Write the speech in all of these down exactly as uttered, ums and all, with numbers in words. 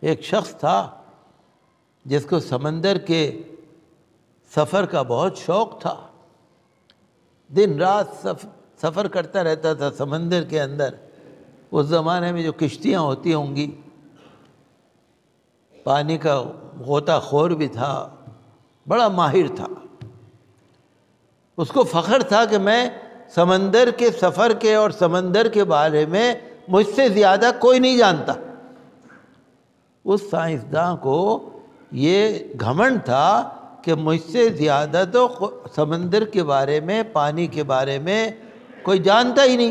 ایک شخص تھا جس کو سمندر کے سفر کا بہت شوق تھا، دن رات سفر کرتا رہتا تھا سمندر کے اندر۔ اس زمانے میں جو کشتیاں ہوتی ہوں گی، پانی کا غوطہ خور بھی تھا، بڑا ماہر تھا۔ اس کو فخر تھا کہ میں سمندر کے سفر کے اور سمندر کے بارے میں مجھ سے زیادہ کوئی نہیں جانتا۔ اس سائنسداں کو یہ گھمنڈ تھا کہ مجھ سے زیادہ تو سمندر کے بارے میں، پانی کے بارے میں کوئی جانتا ہی نہیں۔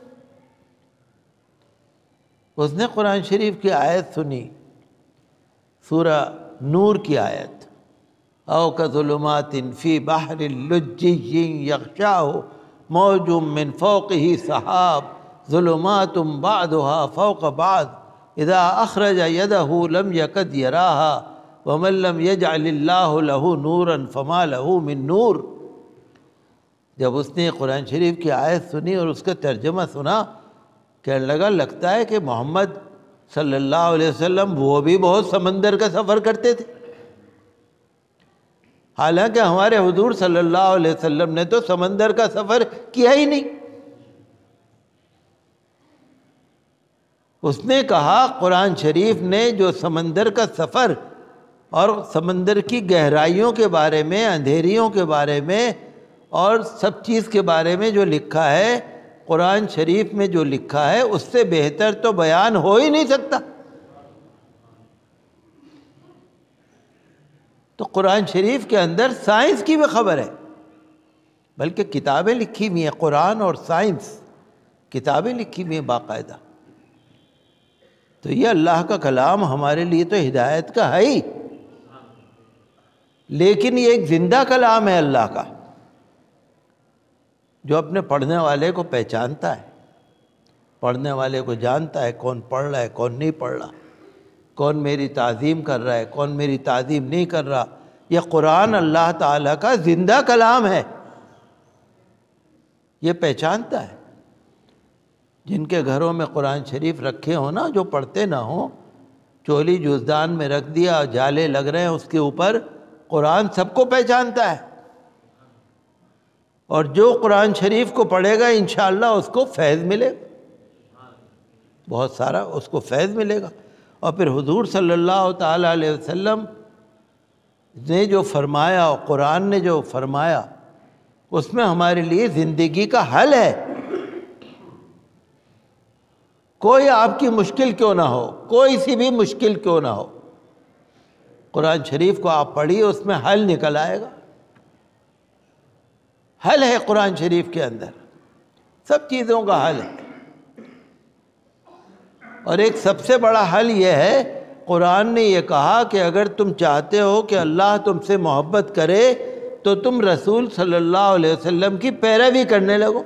اس نے قرآن شریف کی آیت سنی، سورہ نور کی آیت، او کظلمات فی بحر لجی یغشاہ موج من فوقہ سحاب ظلمات بعضها فوق بعض اذا اخرج یدہ لم یکد یراہا ومن لم یجعل اللہ لہ نورا فما لہ من نور۔ جب اس نے قرآن شریف کی آیت سنی اور اس کا ترجمہ سنا، کہنے لگا لگتا ہے کہ محمد صلی اللہ علیہ وسلم وہ بھی بہت سمندر کا سفر کرتے تھے، حالانکہ ہمارے حضور صلی اللہ علیہ وسلم نے تو سمندر کا سفر کیا ہی نہیں۔ اس نے کہا قرآن شریف نے جو سمندر کا سفر اور سمندر کی گہرائیوں کے بارے میں، اندھیریوں کے بارے میں اور سب چیز کے بارے میں جو لکھا ہے، قرآن شریف میں جو لکھا ہے اس سے بہتر تو بیان ہو ہی نہیں سکتا۔ تو قرآن شریف کے اندر سائنس کی بھی خبر ہے، بلکہ کتابیں لکھی ہوئی ہیں، قرآن اور سائنس کتابیں لکھی ہوئی ہیں باقاعدہ۔ تو یہ اللہ کا کلام ہمارے لیے تو ہدایت کا ہے ہی، لیکن یہ ایک زندہ کلام ہے اللہ کا، جو اپنے پڑھنے والے کو پہچانتا ہے، پڑھنے والے کو جانتا ہے کون پڑھ رہا ہے کون نہیں پڑھ رہا، کون میری تعظیم کر رہا ہے کون میری تعظیم نہیں کر رہا۔ یہ قرآن اللہ تعالیٰ کا زندہ کلام ہے، یہ پہچانتا ہے۔ جن کے گھروں میں قرآن شریف رکھے ہوں نا، جو پڑھتے نہ ہوں، چولی جزدان میں رکھ دیا، جالے لگ رہے ہیں اس کے اوپر، قرآن سب کو پہچانتا ہے، اور جو قرآن شریف کو پڑھے گا انشاءاللہ اس کو فیض ملے گا، بہت سارا اس کو فیض ملے گا۔ اور پھر حضور صلی اللہ تعالیٰ علیہ وسلم نے جو فرمایا اور قرآن نے جو فرمایا، اس میں ہمارے لیے زندگی کا حل ہے۔ کوئی آپ کی مشکل کیوں نہ ہو، کوئی سی بھی مشکل کیوں نہ ہو، قرآن شریف کو آپ پڑھیے، اس میں حل نکل آئے گا۔ حل ہے قرآن شریف کے اندر، سب چیزوں کا حل ہے۔ اور ایک سب سے بڑا حل یہ ہے، قرآن نے یہ کہا کہ اگر تم چاہتے ہو کہ اللہ تم سے محبت کرے تو تم رسول صلی اللہ علیہ وسلم کی پیروی کرنے لگو۔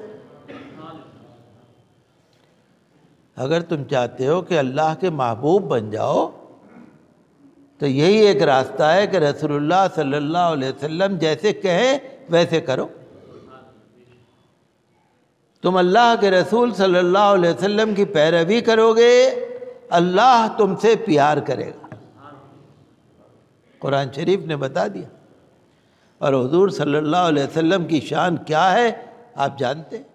اگر تم چاہتے ہو کہ اللہ کے محبوب بن جاؤ تو یہی ایک راستہ ہے کہ رسول اللہ صلی اللہ علیہ وسلم جیسے کہیں ویسے کرو۔ تم اللہ کے رسول صلی اللہ علیہ وسلم کی پیروی کرو گے، اللہ تم سے پیار کرے گا۔ قرآن شریف نے بتا دیا، اور حضور صلی اللہ علیہ وسلم کی شان کیا ہے آپ جانتے ہیں۔